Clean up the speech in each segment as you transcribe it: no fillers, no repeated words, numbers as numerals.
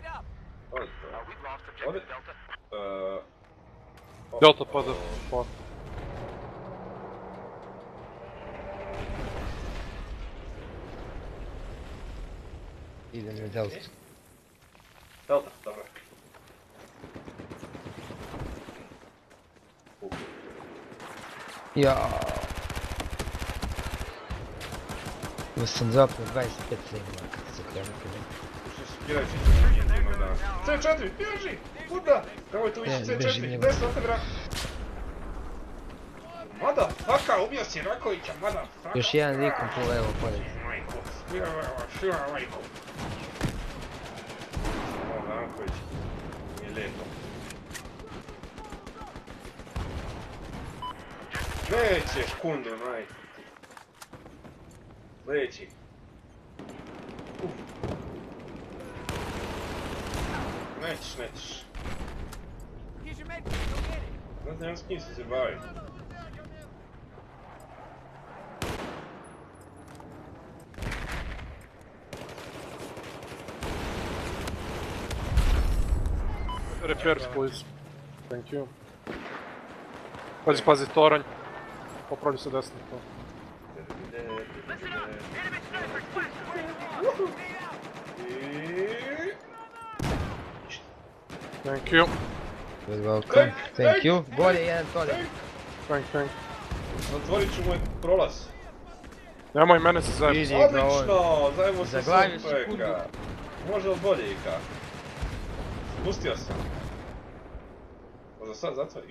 Ovdje? Delta pada. Pa. Idem na Delta. Delta, dobro. Ja. Ovo sam zapao 25 frame kad se krenuo. Skirajući se na njima danas. C4, bježi! Kuda? Nemoj tu više C4, desno te vrat. Mada, faka, ubio si Rakovića, mada, faka. Još jedan likom po levo pored. Šira majko. Ovo Raković, nije lijepo. Nećeš, kundu, naj. Sljedeći. Nećeš. Ne znam s kim se bavi. Repairs, please. Thank you. Pazi, toranj. Popravlju se desno to. Thank you. You're welcome. Thank you. Bolje jedan tolje. Thank. Otvorit ću moj prolaz. Nemoj mene se zajedno. Odlično! Zajemo se Zaglavio sve sekundu. peka. Može li bolje i kak? Spustio sam. Možda sad zatvori ga.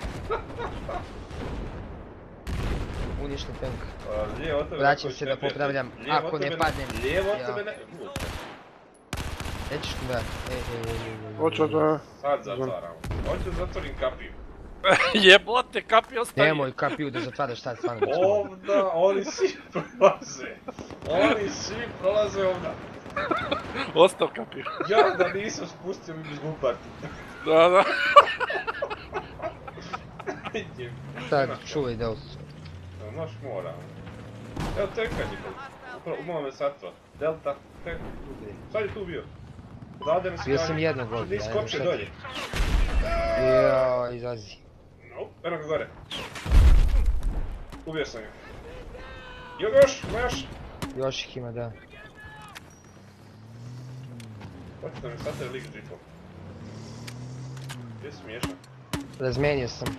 Uništen tank. Lijevo od tebe... Vraćam se da popravljam, ako ne padnem. Lijevo od tebe ne... Nećeš mi da... Hoću da... Sad zatvaram. Hoću da zatvorim kapiju. Jebote, kapi ostavi. Nemoj kapiju da zatvaraš sad stvarno. Ovda, oni svi prolaze ovda. Ostav kapiju. Ja da nisam spustio mi bi zgupati. Da. Sad čuvaj Delta. Noš mora. Evo teka njihov. Umalo me satva. Delta, tek. Sad je tu bio. Zade nas Bio sam jednog ovdje. Nis kopče dolje. Jao, izazi. Eno ga gore. Ubio sam ga. Još, ima još. Još ih ima, da. Hoće da mi satve lik džipom. Gdje si smiješan? Razmenio sam.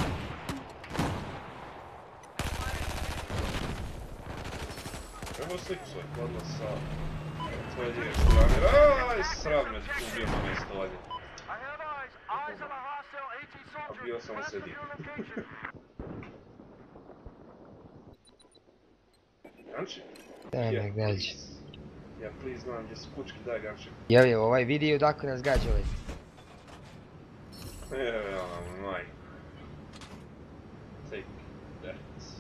Evo sliku svoj podno sa tvoje lijeve strane. Aj, sram me ubio na mjesto valje. A bio sam u sredini. Ganči? Daj me gađi. Ja please znam gdje su pučki, daj Ganči. Javi, ovaj video odakle nas gađa ovaj. Evo nam, maj. Take that.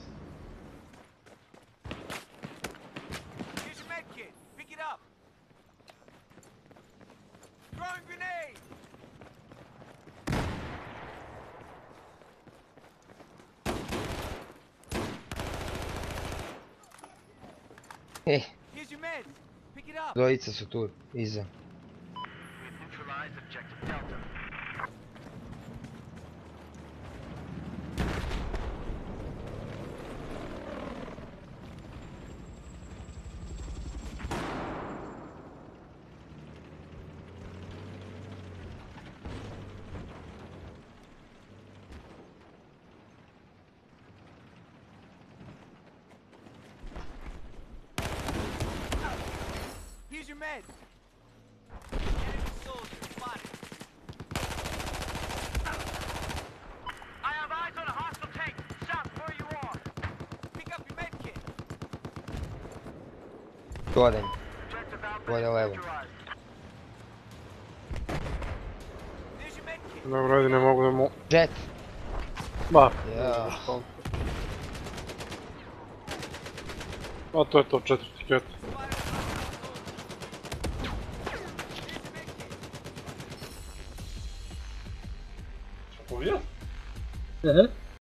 Dvojica su tu, iza. Here's your meds. Enemy soldier spotted. I have eyes on a hostile tank. South where you are. Pick up your med kit. Goden. Gore levo. There's your med kit. Dobro, ajde, ne mogu da mu... Jet. Ba. Ja. A to je to, 4 ket. Pobio? Aha.